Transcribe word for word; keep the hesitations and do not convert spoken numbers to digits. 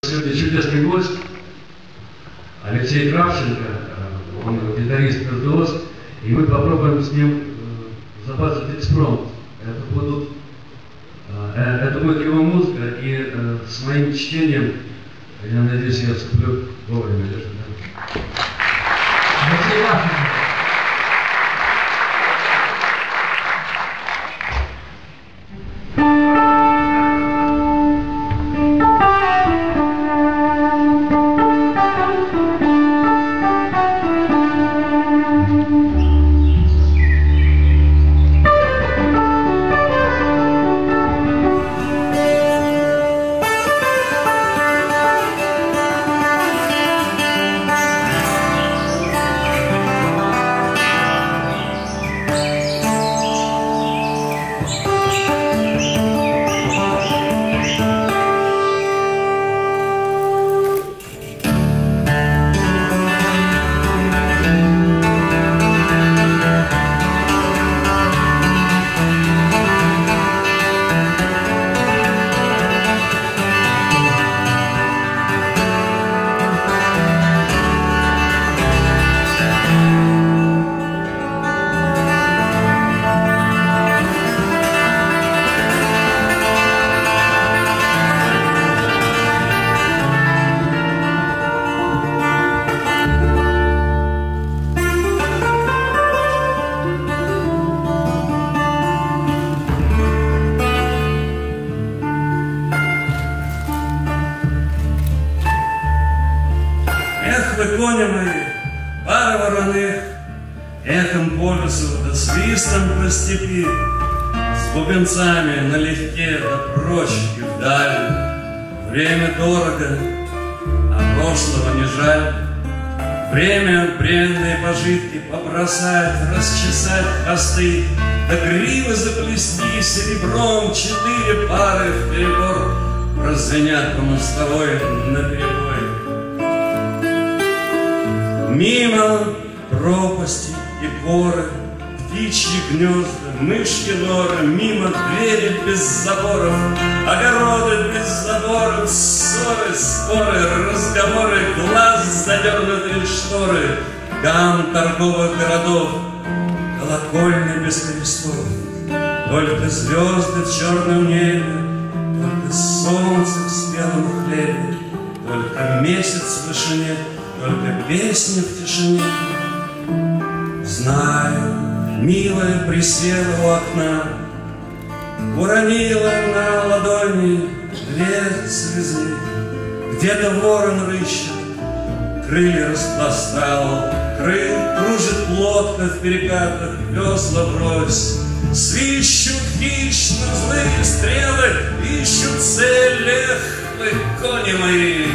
Сегодня чудесный гость Алексей Кравченко, он гитарист «Виртуоз», и мы попробуем с ним забазить экспромт. Это будут, это будет его музыка, и с моим чтением, я надеюсь, я вступлю вовремя. Алексей Кравченко. Кони мои, пары вороных, эхом по лесу да свистом по степи, с бубенцами налегке да прочь и вдаль. Время дорого, а прошлого не жаль. Время бренные пожитки побросать, расчесать хвосты, да гривы заплести серебром четыре пары вперебор прозвенят по мостовой наперебой. Мимо пропасти и горы, птичьи гнезда, мышьи норы, мимо двери без заборов, огороды без заборов, ссоры, споры, разговоры, глаз задернутые шторы, гам торговых городов, колокольни без крестов. Только звезды в черном небе, только солнце в спелом хлебе, только месяц в вышине, только песни в тишине. Знаю, милая присела у окна, уронила на ладони две слезы. Где-то ворон рыщет, крылья распластал, крыль кружит лодка в перекатах, весла врозь. Свищут хищно злые стрелы, ищут цель, эх, вы, кони мои.